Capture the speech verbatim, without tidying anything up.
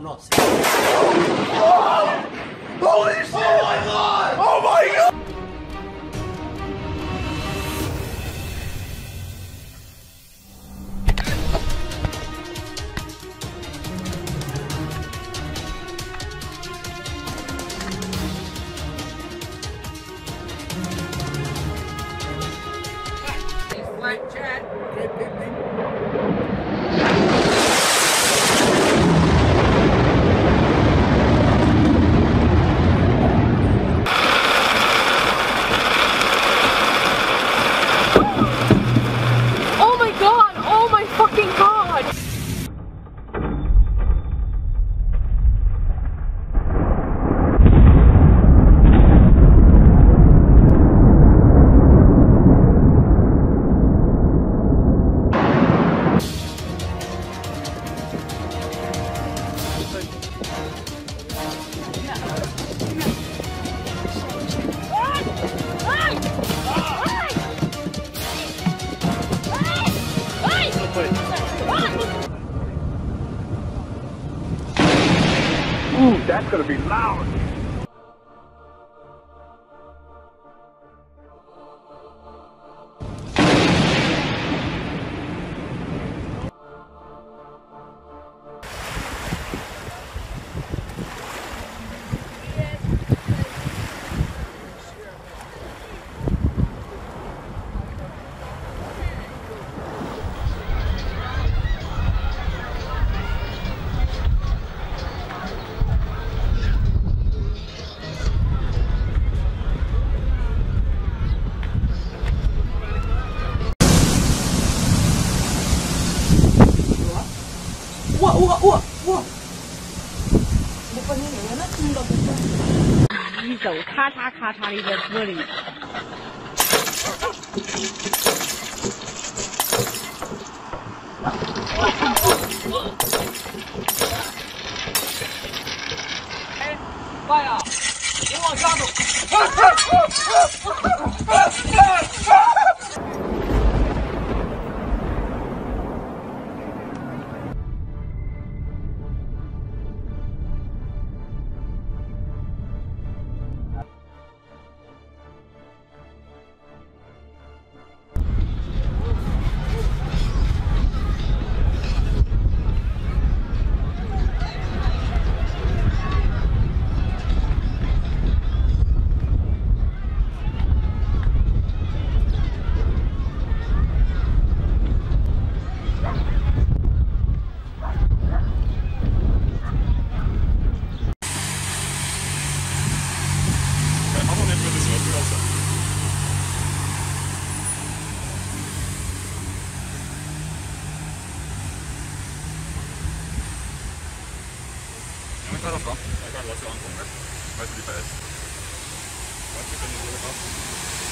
not seeing it. Holy shit! Oh my god! Oh my god! Flat chat. Oh my god! Oh my fucking god! Ooh, that's gonna be loud. Wah, wah, wah, wah! Bukannya yang enak, enggak bukan. 一走咔嚓咔嚓的在玻璃。 哎，爸呀，你往下走。 Klar das war. Ja, klar, du hast ja angekommen, weißt du, wie der ist. Weißt du, wenn du so